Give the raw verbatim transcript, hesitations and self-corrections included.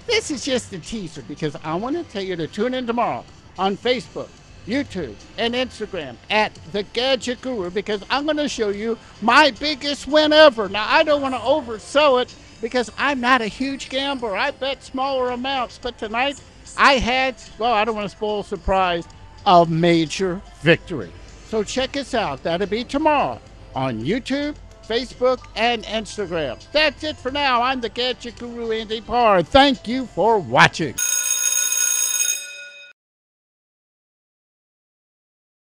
This is just a teaser because I want to tell you to tune in tomorrow on Facebook, YouTube, and Instagram at The Gadget Guru because I'm going to show you my biggest win ever. Now, I don't want to oversell it because I'm not a huge gambler. I bet smaller amounts, but tonight I had, well, I don't want to spoil a surprise, a major victory. So check us out. That'll be tomorrow on YouTube, Facebook, and Instagram. That's it for now. I'm the Gadget Guru, Andy Parr. Thank you for watching.